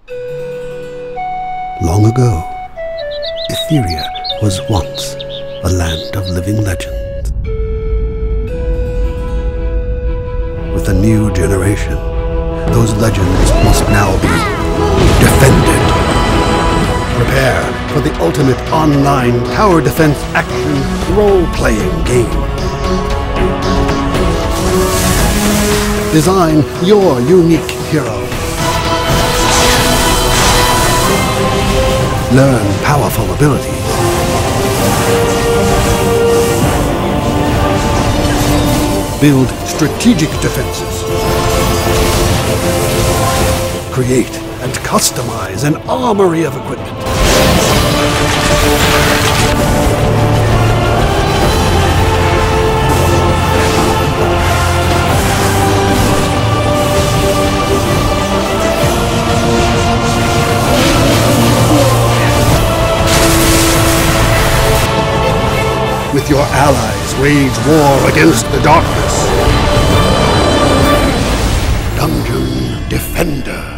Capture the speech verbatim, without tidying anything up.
Long ago, Etheria was once a land of living legends. With a new generation, those legends must now be defended. Prepare for the ultimate online tower defense action role-playing game. Design your unique hero. Learn powerful abilities. Build strategic defenses. Create and customize an armory of equipment. With your allies, wage war against the darkness. Dungeon Defender.